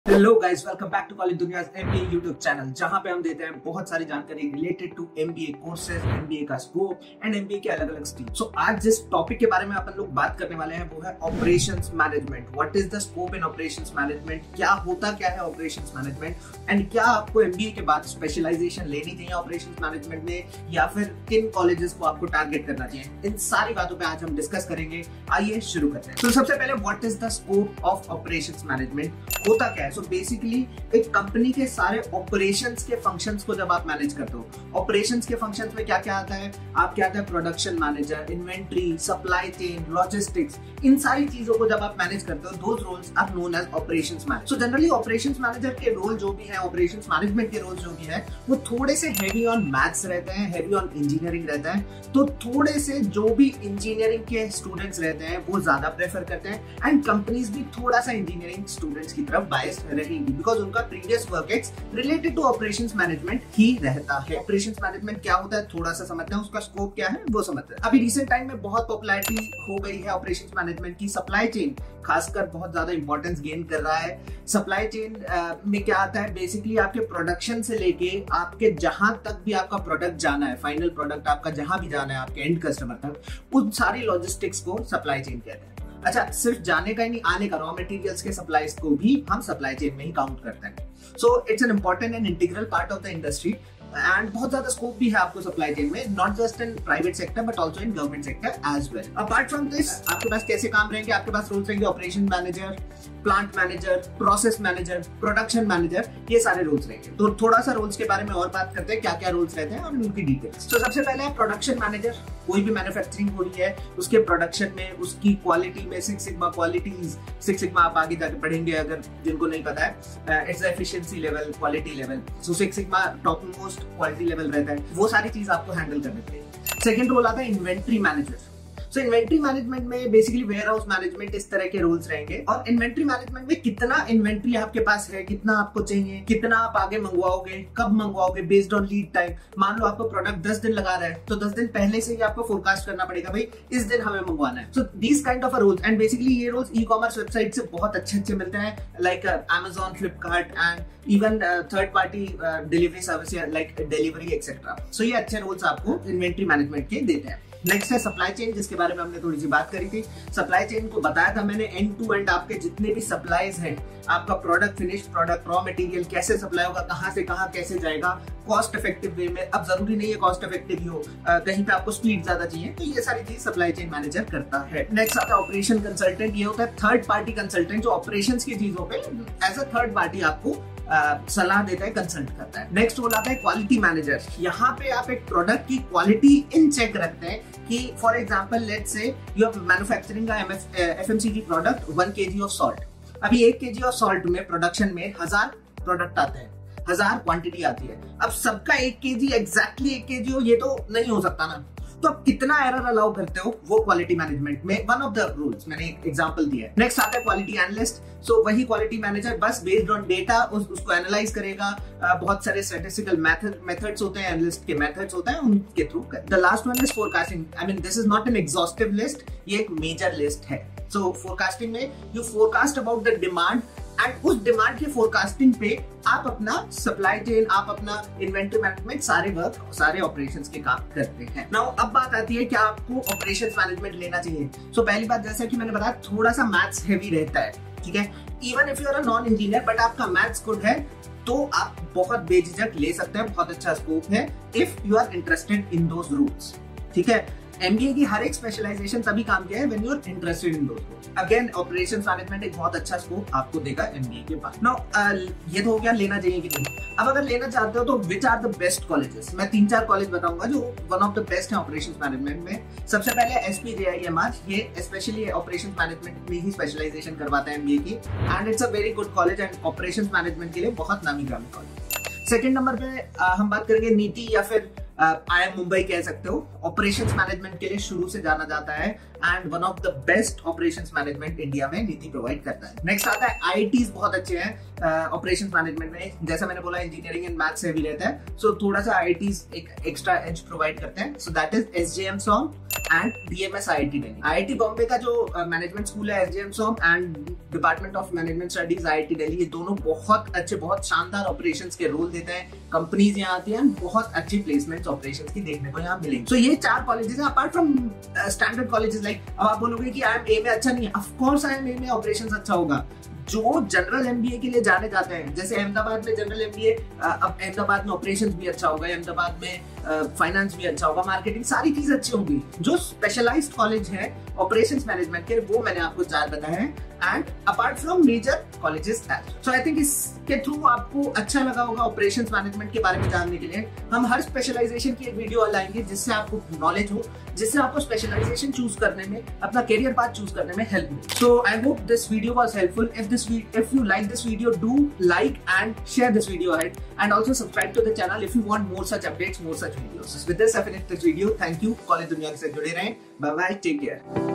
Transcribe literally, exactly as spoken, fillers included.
Hello guys, welcome back to college दुनिया MBA YouTube channel, जहां पे हम देते हैं बहुत सारी जानकारी related to MBA courses, MBA का स्कोप एंड एमबीए के अलग अलग स्ट्रीम। सो आज जिस टॉपिक के बारे में अपन लोग बात करने वाले हैं वो है operations management. What is the scope in operations management, क्या होता क्या है ऑपरेशंस मैनेजमेंट एंड क्या आपको एमबीए के बाद स्पेशलाइजेशन लेनी चाहिए ऑपरेशंस मैनेजमेंट में या फिर किन कॉलेजेस को आपको टारगेट करना चाहिए। इन सारी बातों पे आज हम डिस्कस करेंगे। आइए शुरू करते हैं। तो सबसे पहले what is the scope of operations management, होता क्या है। सो बेसिकली एक कंपनी के सारे ऑपरेशंस के फंक्शंस को जब आप मैनेज करते हो, ऑपरेशंस के फंक्शंस में क्या क्या आता है, आप क्या आता है production manager, inventory, supply chain, logistics, इन सारी चीजों को जब आप मैनेज करते हो, those roles are known as operations manager. So generally operations manager के रोल जो भी है, ऑपरेशंस मैनेजमेंट के रोल जो भी है, वो थोड़े से हैवी ऑन मैथ्स रहते हैं, हैवी ऑन इंजीनियरिंग रहता है। तो थोड़े से जो भी इंजीनियरिंग के स्टूडेंट्स रहते हैं वो ज्यादा प्रेफर करते हैं एंड कंपनीज भी थोड़ा सा इंजीनियरिंग स्टूडेंट्स की तरफ बायस रहेगी बिकॉज उनका previous work ex related to operations management ही रहता है। ऑपरेशंस मैनेजमेंट क्या होता है थोड़ा सा समझते हैं, उसका स्कोप क्या है वो समझते हैं। अभी रिसेंट टाइम में बहुत पॉपुलैरिटी हो गई है ऑपरेशंस मैनेजमेंट की। सप्लाई चेन खासकर बहुत ज्यादा इंपॉर्टेंस गेन कर रहा है। सप्लाई चेन में क्या आता है, बेसिकली आपके प्रोडक्शन से लेके आपके जहां तक भी आपका प्रोडक्ट जाना है, फाइनल प्रोडक्ट आपका जहां भी जाना है आपके एंड कस्टमर तक, उन सारी लॉजिस्टिक्स को सप्लाई चेन कहते हैं। अच्छा, सिर्फ जाने का ही नहीं, आने का, रॉ मटेरियल्स के सप्लाईज को भी हम सप्लाई चेन में ही काउंट करते हैं। So it's an important and integral part of the industry and बहुत ज्यादा स्कोप भी है आपको सप्लाई चेन में, not just in private sector but also in government sector as well. Apart from this आपके पास कैसे काम रहेंगे, आपके पास रोल्स रहेंगे operation manager, plant manager, process manager, production manager, ये सारे रोल्स रहेंगे। तो थोड़ा सा रोल्स के बारे में और बात करते हैं, क्या क्या रोल्स रहते हैं और उनकी डिटेल्स। तो सबसे पहले है प्रोडक्शन मैनेजर। कोई भी मैन्युफैक्चरिंग हो रही है उसके प्रोडक्शन में, उसकी क्वालिटी में, six sigma qualities, six sigma आप आगे जाकर पढ़ेंगे अगर जिनको नहीं पता है, it's efficiency level, quality level. So six sigma top most quality level रहता है, वो सारी चीज आपको हैंडल करनी चाहिए। सेकंड रोल आता है inventory manager. So inventory management में बेसिकली वेयर हाउस मैनेजमेंट, इस तरह के रोल्स रहेंगे। और इन्वेंट्री मैनेजमेंट में कितना इन्वेंट्री आपके पास है, कितना आपको चाहिए, कितना आप आगे मंगवाओगे, कब मंगवाओगे, बेस्ड ऑन लीड टाइम। मान लो आपको प्रोडक्ट दस दिन लगा रहा है तो दस दिन पहले से ही आपको फोरकास्ट करना पड़ेगा, भाई इस दिन हमें मंगवाना है। So these kind of roles and basically ये रोल्स ई कॉमर्स वेबसाइट से बहुत अच्छे अच्छे मिलते हैं, like Amazon, Flipkart and even third party delivery service like delivery etcetera. So ये अच्छे रोल्स आपको इन्वेंट्री मैनेजमेंट के देते हैं। नेक्स्ट है सप्लाई चेन, जिसके बारे में हमने थोड़ी सी बात करी थी। सप्लाई चेन को बताया था मैंने, एंड टू एंड आपके जितने भी सप्लाईज हैं, आपका product, finished product, raw material कैसे सप्लाई होगा, कहां से कहां कैसे जाएगा, कॉस्ट इफेक्टिव वे में। अब जरूरी नहीं है कॉस्ट इफेक्टिव ही हो, आ, कहीं पे आपको स्पीड ज्यादा चाहिए, तो ये सारी चीज सप्लाई चेन मैनेजर करता है। नेक्स्ट आता है ऑपरेशन कंसल्टेंट। ये होता है थर्ड पार्टी कंसल्टेंट जो ऑपरेशन की चीजों पे एज अ थर्ड पार्टी आपको Uh, सलाह देता है, कंसल्ट करता है। नेक्स्ट रोल आता है क्वालिटी मैनेजर। यहाँ पे आप एक प्रोडक्ट की क्वालिटी इन चेक रखते हैं कि for example let's say you are manufacturing का FMCG product one KG of salt. अभी एक केजी ऑफ सॉल्ट में प्रोडक्शन में हजार प्रोडक्ट आते हैं, हजार क्वांटिटी आती है। अब सबका एक केजी एग्जैक्टली एक केजी हो ये तो नहीं हो सकता ना, तो आप कितना एरर अलाउ करते हो, वो क्वालिटी मैनेजमेंट में वन ऑफ द रूल्स, मैंने एक एग्जांपल दिया है। नेक्स्ट आता है क्वालिटी एनालिस्ट। सो वही क्वालिटी मैनेजर बस बेस्ड ऑन डेटा उस, उसको एनालाइज करेगा। uh, बहुत सारे स्टैटिस्टिकल मेथड मेथड्स होते हैं, एनालिस्ट के मेथड्स होते हैं, उनके थ्रू। The last one is forecasting. I mean this is not an exhaustive list, ये एक मेजर लिस्ट है। सो फोरकास्टिंग में you forecast about the demand and उस डिमांड के फोरकास्टिंग पे आप अपना सप्लाई चेन, आप अपना इन्वेंटरी मैनेजमेंट, सारे वर्क, सारे ऑपरेशंस के काम करते हैं। नाउ अब बात आती है क्या आपको ऑपरेशंस मैनेजमेंट लेना चाहिए। सो so, पहली बात जैसा कि मैंने बताया, थोड़ा सा मैथ्स हेवी रहता है, ठीक है। Even if you are a non engineer but आपका मैथ्स गुड है तो आप बहुत बेझिझक ले सकते हैं, बहुत अच्छा स्कोप है if you are interested in those rules, ठीक है। एमबीए की हर एक स्पेशलाइजेशन तभी काम किया है when you are interested in those. Again operations management एक बहुत अच्छा स्कोप आपको देगा एमबीए के बाद। नाउ ये तो हो गया लेना चाहिए कि नहीं। अब अगर लेना चाहते हो तो which are the best colleges, मैं तीन चार कॉलेज बताऊंगा जो वन ऑफ द बेस्ट है ऑपरेशंस मैनेजमेंट में। सबसे पहले एसपीजेआईएमआर, ये स्पेशली ऑपरेशंस मैनेजमेंट में ही स्पेशलाइजेशन करवाता है एमबीए की and it's a very good college and operations management के लिए बहुत नामी गामी कॉलेज। सेकंड नंबर पे आ, हम बात करेंगे नीति या फिर आई एम मुंबई कह सकते हो। ऑपरेशंस मैनेजमेंट के लिए शुरू से जाना जाता है and one of the best operations management India में नीति प्रोवाइड करता है। नेक्स्ट आता है आईआईटीज बहुत अच्छे हैं ऑपरेशंस मैनेजमेंट में। जैसा मैंने बोला इंजीनियरिंग एंड मैथ्स से भी रहता है, सो so, थोड़ा सा आईआईटीज एक एक्स्ट्रा एज प्रोवाइड करते हैं। So that is SJM SOM and BMS IIT Delhi. IIT Bombay का जो मैनेजमेंट uh, स्कूल है SJM SOM and department of management studies IIT Delhi, ये दोनों बहुत अच्छे बहुत शानदार ऑपरेशंस के रोल देते हैं। कंपनीज यहाँ आती हैं, बहुत अच्छी प्लेसमेंट्स ऑपरेशंस की देखने को यहाँ मिलेंगे। सो so, ये चार कॉलेजेस हैं apart from standard colleges. Like अब आप बोलोगे कि आई एम ए में अच्छा नहीं है, of course I M A में ऑपरेशंस अच्छा होगा। जो जनरल एमबीए के लिए जाने जाते हैं, जैसे अहमदाबाद में जनरल एमबीए, अब अहमदाबाद में ऑपरेशंस भी अच्छा होगा, अहमदाबाद में फाइनेंस भी अच्छा होगा, मार्केटिंग सारी चीज अच्छी होंगी। जो स्पेशलाइज्ड कॉलेज है ऑपरेशंस मैनेजमेंट के, वो मैंने आपको चार बताए हैं and apart from major colleges. So I think इसके थ्रू आपको अच्छा लगा होगा ऑपरेशंस मैनेजमेंट के बारे में जानने के लिए। हम हर स्पेशलाइजेशन की एक वीडियो लाएंगे जिससे आपको नॉलेज हो, जिससे आपको स्पेशलाइजेशन चूज करने में, अपना करियर पाथ चूज करने में हेल्प मिले। So I hope this video was helpful. If this if you like this video, do like and share this video ahead, and also subscribe to the channel if you want more such updates, more such videos. With this I finish this video. Thank you. College दुनिया से जुड़े रहें। Bye bye. Take care.